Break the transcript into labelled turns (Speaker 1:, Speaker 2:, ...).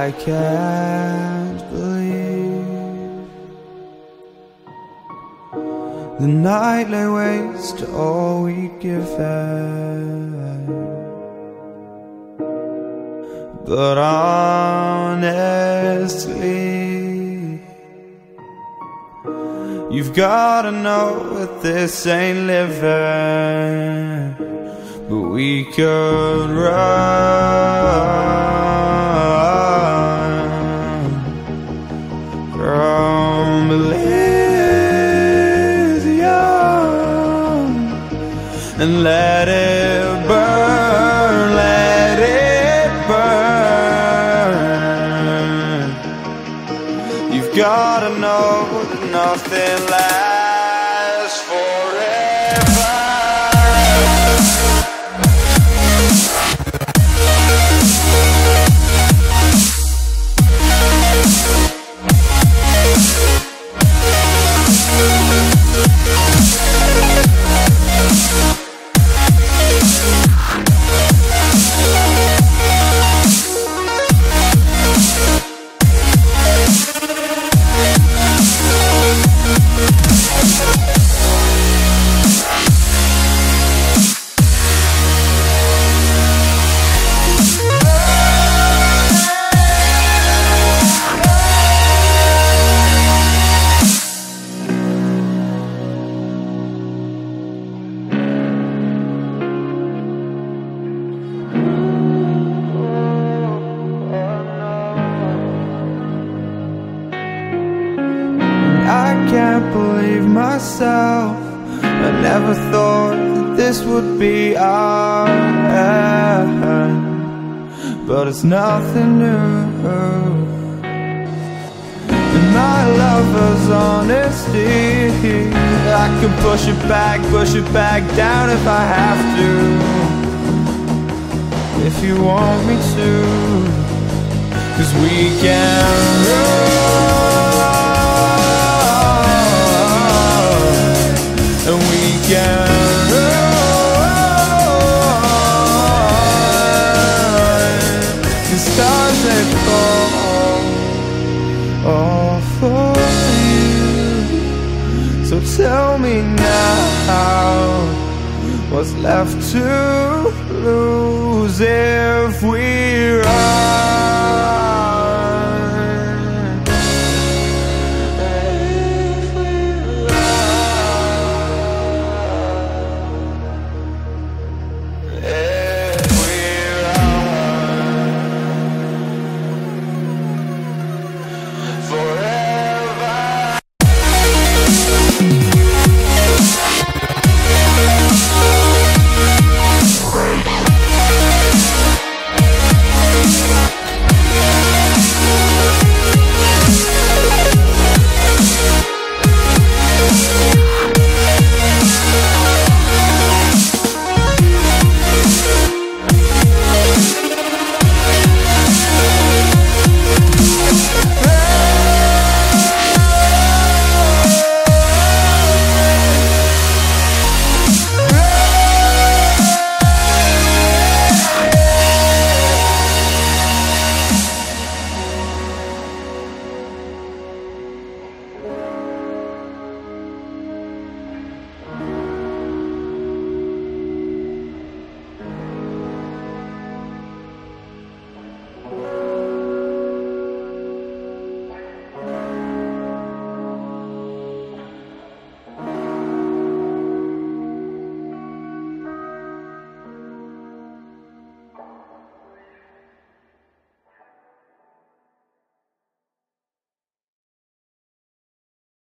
Speaker 1: I can't believe the night lay waste to all we'd given. But honestly, you've gotta know that this ain't living. But we could run from Elysium and let it burn, let it burn. You've gotta know that nothing lasts forever. I can't believe myself. I never thought that this would be our end, but it's nothing new. And my lover's honesty, I can push it back down if I have to. If you want me to, 'cause we can run. And we can run. The stars they fall all for you. So tell me now, what's left to lose if we run?